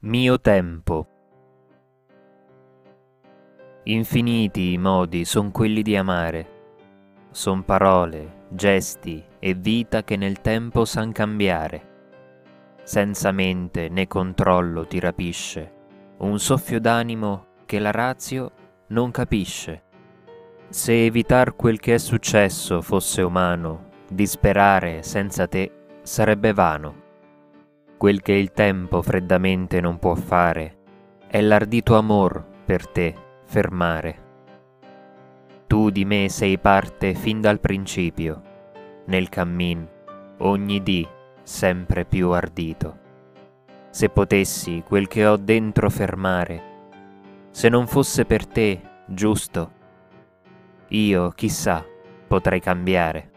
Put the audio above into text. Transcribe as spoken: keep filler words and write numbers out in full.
Mio tempo. Infiniti i modi son quelli di amare, son parole, gesti e vita che nel tempo san cambiare. Senza mente né controllo ti rapisce un soffio d'animo che la ratio non capisce. Se evitar quel che è successo fosse umano, disperare senza te sarebbe vano. Quel che il tempo freddamente non può fare è l'ardito amor per te fermare. Tu di me sei parte fin dal principio, nel cammin ogni dì sempre più ardito. Se potessi quel che ho dentro fermare, se non fosse per te giusto, io chissà potrei cambiare.